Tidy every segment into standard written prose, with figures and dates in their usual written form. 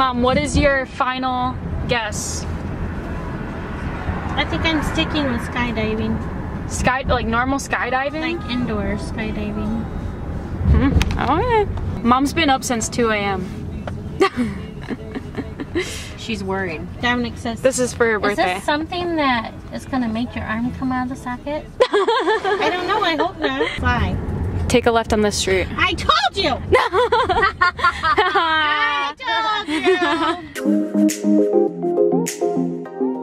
Mom, what is your final guess? I think I'm sticking with skydiving. Like normal skydiving? Like indoor skydiving. Okay. Mom's been up since 2 a.m. She's worried. Dominic says, This is for your birthday. Is this something that is going to make your arm come out of the socket? I don't know. I hope not. Fly. Take a left on this street. I told you! I told you!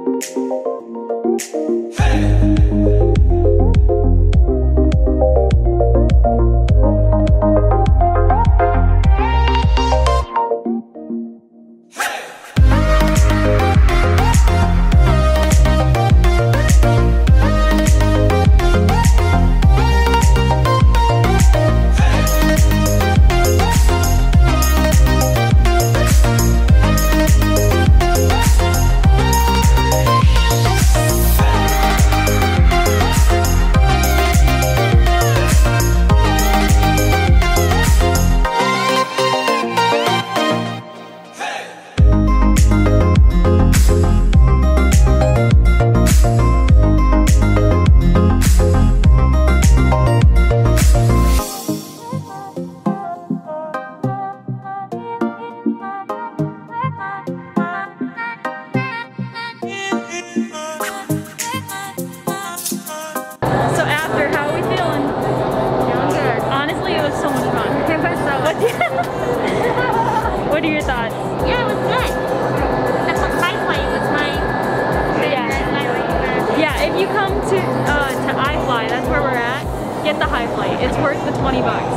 What are your thoughts? Yeah, it was good. The highway was my favorite. Yeah, if you come to iFly, that's where we're at, get the high flight. It's worth the 20 bucks.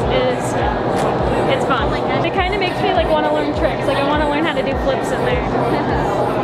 It's fun. It kind of makes me like want to learn tricks. Like I want to learn how to do flips in there.